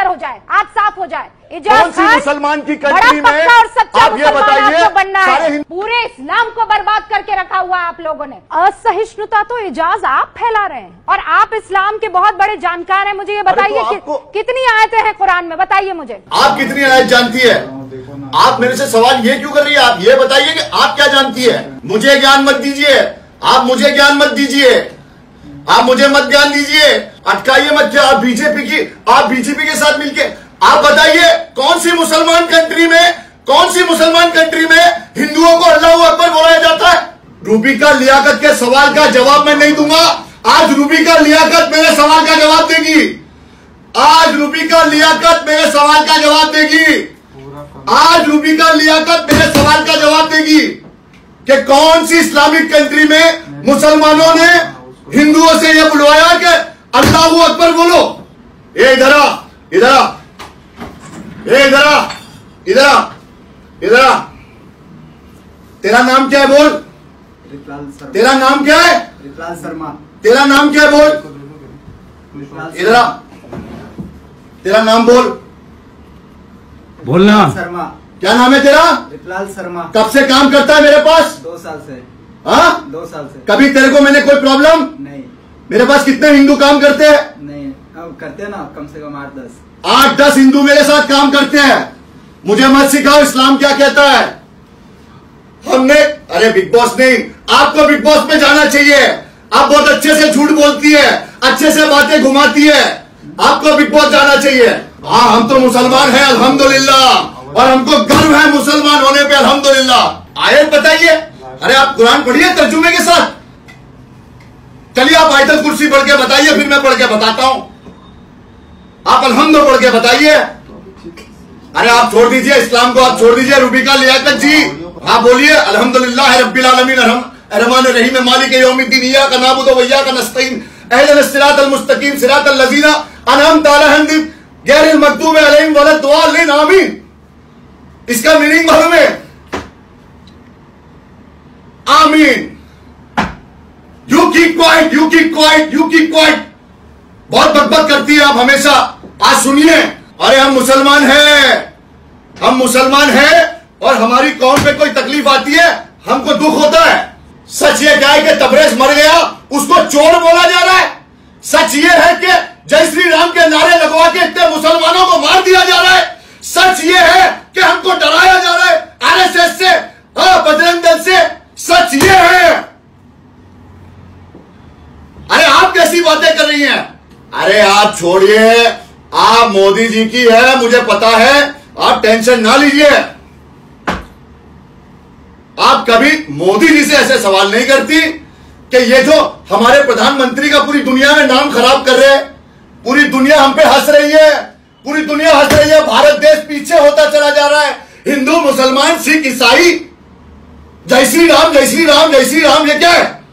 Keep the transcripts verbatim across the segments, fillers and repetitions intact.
Clear हो जाए, आज साफ हो जाए। कौन सी मुसलमान की कंट्री में और सच्चा आप ये बताइए, बनना है। सारे पूरे इस्लाम को बर्बाद करके रखा हुआ है आप लोगों ने। असहिष्णुता तो इजाज आप फैला रहे हैं और आप इस्लाम के बहुत बड़े जानकार हैं। मुझे ये बताइए कि, कितनी आयतें हैं कुरान में, बताइए मुझे। आप कितनी आयत जानती है? आप मेरे से सवाल ये क्यों कर रही है? आप ये बताइए कि आप क्या जानती है। मुझे ज्ञान मत दीजिए, आप मुझे ज्ञान मत दीजिए, आप मुझे मत ज्ञान दीजिए, अटकाइए मत। क्या आप बीजेपी की, आप बीजेपी के साथ मिलके आप बताइए कौन सी मुसलमान कंट्री में, कौन सी मुसलमान कंट्री में हिंदुओं को अल्लाह अकबर बुलाया जाता है? रूबी का लियाकत के सवाल का जवाब मैं नहीं दूंगा। आज रूबी का लियाकत मेरे सवाल का जवाब देगी। आज रूबी का लियाकत मेरे सवाल का जवाब देगी। आज रूबी का लियाकत मेरे सवाल का जवाब देगी कि कौन सी इस्लामिक कंट्री में मुसलमानों ने हिंदुओं से यह बुलवाया कि अल्लाहू अकबर बोलो। ये इधर आ, इधर आ, ये इधर आ, इधर आ, इधर आ। तेरा नाम क्या है बोल? तेरा नाम क्या है? रितलाल शर्मा। तेरा नाम क्या है बोल? इधर आ, तेरा नाम बोल। बोलना। शर्मा। क्या नाम है तेरा? रितलाल शर्मा। कब से काम करता है मेरे पास? दो साल से। हाँ, दो साल से। कभी तेरे को मैंने कोई प्रॉब्लम? नहीं। मेरे पास कितने हिंदू काम करते हैं? नहीं, अब करते हैं ना, कम से कम आठ दस आठ दस हिंदू मेरे साथ काम करते हैं। मुझे मत सिखाओ इस्लाम क्या कहता है। हमने, अरे बिग बॉस नहीं, आपको बिग बॉस में जाना चाहिए। आप बहुत अच्छे से झूठ बोलती है, अच्छे से बातें घुमाती है, आपको बिग बॉस जाना चाहिए। हाँ, हम तो मुसलमान हैं अल्हम्दुलिल्लाह, और हमको गर्व है मुसलमान होने पे अल्हम्दुलिल्लाह। आयत बताइए। अरे आप कुरान पढ़िए तर्जुमे के साथ। चलिए आप आयतल कुर्सी पढ़ के बताइए, फिर मैं पढ़ के बताता हूं। आप अल्हम्दुलिल्लाह पढ़ के बताइए। अरे आप छोड़ दीजिए इस्लाम को, आप छोड़ दीजिए। रूबी का लियाकत जी, आप बोलिए अल्हम्दुलिल्लाह रब्बिल आलमीन अर्रहमान अर्रहीम मालिक यौमिद्दीन इय्याका नअबुदु व इय्याका नस्तईन इहदिनस सिरातल मुस्तकीम सिरातल लज़ीना अनअमता अलैहिम गैरिल मग़दूबि अलैहिम वलद्दालिन आमीन। इसका मीनिंग मालूम है? आमीन। You keep quiet, you keep quiet, you keep quiet. बहुत बकबक करती है आप हमेशा। आज सुनिए, अरे हम मुसलमान हैं, हम मुसलमान हैं और हमारी कौम पे कोई तकलीफ आती है हमको दुख होता है। सच ये क्या है कि तबरेज मर गया, उसको चोर बोला जा रहा है। सच ये है कि जय श्री राम के नारे लगवा के इतने मुसलमानों को मार दिया जा रहा है। सच ये है कि हमको डराया जा रहा है आरएसएस से, बजरंग दल से। सच ये है। अरे आप कैसी बातें कर रही हैं? अरे आप छोड़िए, आप मोदी जी की है मुझे पता है, आप टेंशन ना लीजिए। आप कभी मोदी जी से ऐसे सवाल नहीं करती कि ये जो हमारे प्रधानमंत्री का पूरी दुनिया में नाम खराब कर रहे हैं, पूरी दुनिया हम पे हंस रही है, पूरी दुनिया हंस रही है। भारत देश पीछे होता चला जा रहा है। हिंदू, मुसलमान, सिख, ईसाई, जय श्री राम, जय श्री राम, जय श्री राम, ये क्या है?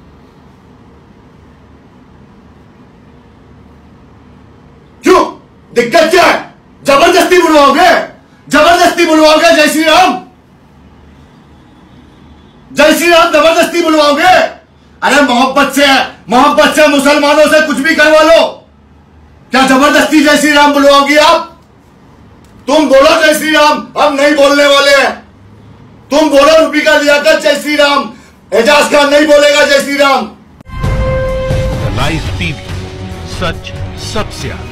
क्यों? दिक्कत क्या है? जबरदस्ती बुलवाओगे, जबरदस्ती बुलवाओगे जय श्री राम, जय श्री राम जबरदस्ती बुलवाओगे? अरे मोहब्बत से, मोहब्बत से मुसलमानों से कुछ भी करवा लो। क्या जबरदस्ती जय श्री राम बुलवाओगी आप? तुम बोलो जय श्री राम, हम नहीं बोलने वाले हैं। तुम बोलो रूबी का लियाकत जय श्री राम, एजाज खान नहीं बोलेगा जय श्री राम। लाइव टीवी, सच सबसे आगे।